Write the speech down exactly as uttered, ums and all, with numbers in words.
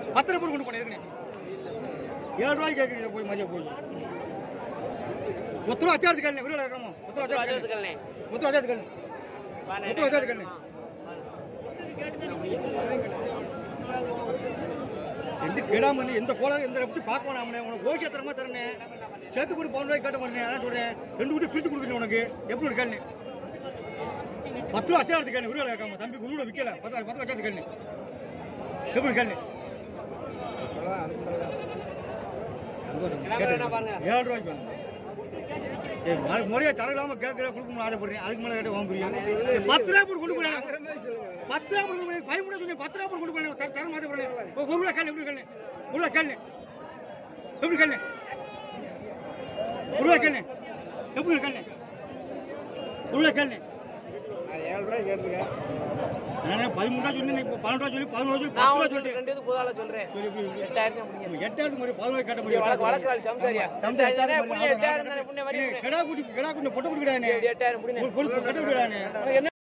பத்து ரூபாய் கொண்டு போனேன் எதுக்குண்ணே ஏழு ரூபாய்க்கு கேட்குறீங்க போய் மதியம் போய் ஒத்து ரூபா அச்சாவது கல்னே விருது இருக்கணும் ஒத்து ரூபா அச்சாவது கல்னே ஒத்து ரூபா அச்சாவது கல்னே ஒத்து ரூபா அச்சாவது கல்னே எந்த கேடாம எந்த கோலம் எந்த வச்சு பார்க்க வேணாமனே உனக்கு கோஷத்திரமா தரேன் சேர்த்து போட்டு பவுன் ரூபாய்க்கு கேட்ட மாட்டேன் அதான் சொல்றேன் ரெண்டு கூட்டி பிரித்து கொடுக்குறேன் உனக்கு எப்படி கல்னு பத்து ரூபா அச்சாவது கல்னு விருது இருக்காம தம்பி உன்னோட விற்கல பத்து பத்து அச்சாவது கல்னு எப்படி கல்னு ஏழு ரூபாய்க்கு முறையா தரலாம கேட்கற கொடுக்கணும் ஆசைப்படுறேன் அதுக்கு மேலே கேட்ட வாங்க பத்து ரூபா போட்டு கொண்டு போறேன் பத்து ரூபா போட்டு ஃபைவ் கூட சொல்லி பத்து ரூபா போட்டு கொண்டு போறேன் தர மாட்டேன் ஒரு ரூபா கல்லு எப்படி கல்லு ஒரு ரூபா கல்லு எப்படி கல்லு ஒரு ரூபா கல்லு எப்படி கல்லு ஒரு ரூபா கல்லு ஏழு ரூபாய் கேட்டுருக்கேன் நான் பதிமூணு ரூபா சொல்லி இப்போ பன்னெண்டு ரூபா சொல்லி பதினோரு சொல்லி பத்து ரூபா சொல்லி ரெண்டு புதால சொல்றேன் எட்டாயிரம் எட்டாயிரத்து மாதிரி பதினோரு கேட்ட முடியும் வழக்கால் சம்சாரியா எட்டாயிரம் கிடா குட்டி கிடா குட்டி பொட்டு குடிக்கிறானே எட்டாயிரம் கட்ட குடிக்கிறானே